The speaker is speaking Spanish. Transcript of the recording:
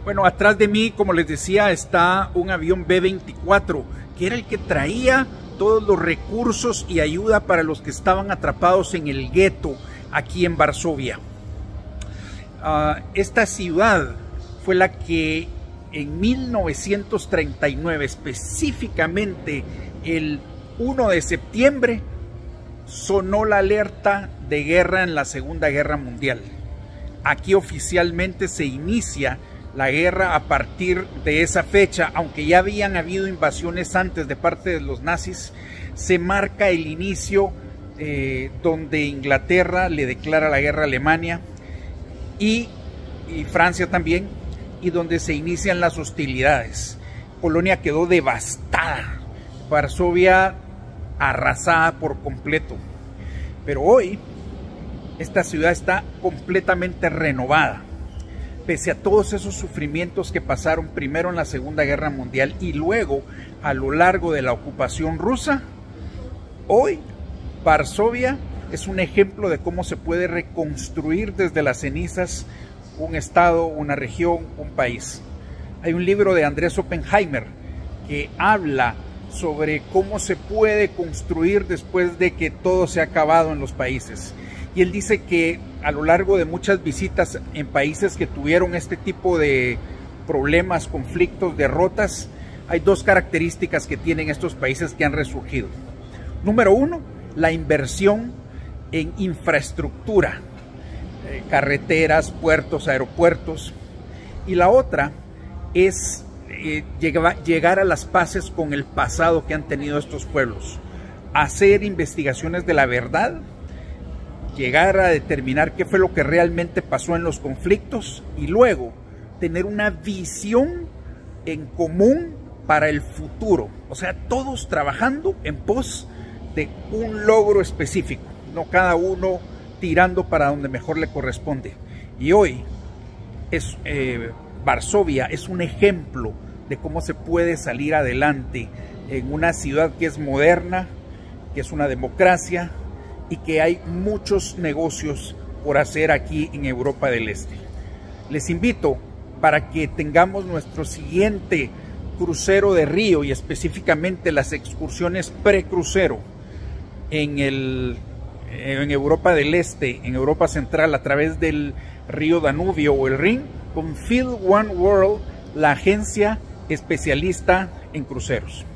Bueno, atrás de mí, como les decía, está un avión B-24, que era el que traía todos los recursos y ayuda para los que estaban atrapados en el gueto aquí en Varsovia. Esta ciudad fue la que en 1939, específicamente el 1 de septiembre, sonó la alerta de guerra en la Segunda Guerra Mundial. Aquí oficialmente se inicia la guerra a partir de esa fecha, aunque ya habían habido invasiones antes de parte de los nazis. Se marca el inicio donde Inglaterra le declara la guerra a Alemania y Francia también, y donde se inician las hostilidades. Polonia quedó devastada, Varsovia arrasada por completo. Pero hoy esta ciudad está completamente renovada. Pese a todos esos sufrimientos que pasaron primero en la Segunda Guerra Mundial y luego a lo largo de la ocupación rusa, hoy Varsovia es un ejemplo de cómo se puede reconstruir desde las cenizas un estado, una región, un país. Hay un libro de Andrés Oppenheimer que habla sobre cómo se puede construir después de que todo se ha acabado en los países. Y él dice que a lo largo de muchas visitas en países que tuvieron este tipo de problemas, conflictos, derrotas, hay dos características que tienen estos países que han resurgido. Número uno, la inversión en infraestructura, carreteras, puertos, aeropuertos. Y la otra es llegar a las paces con el pasado que han tenido estos pueblos, hacer investigaciones de la verdad, llegar a determinar qué fue lo que realmente pasó en los conflictos y luego tener una visión en común para el futuro. O sea, todos trabajando en pos de un logro específico, no cada uno tirando para donde mejor le corresponde. Y hoy Varsovia es un ejemplo de cómo se puede salir adelante en una ciudad que es moderna, que es una democracia y que hay muchos negocios por hacer aquí en Europa del Este. Les invito para que tengamos nuestro siguiente crucero de río y específicamente las excursiones precrucero en Europa del Este, en Europa Central, a través del río Danubio o el Rin, con Field One World, la agencia especialista en cruceros.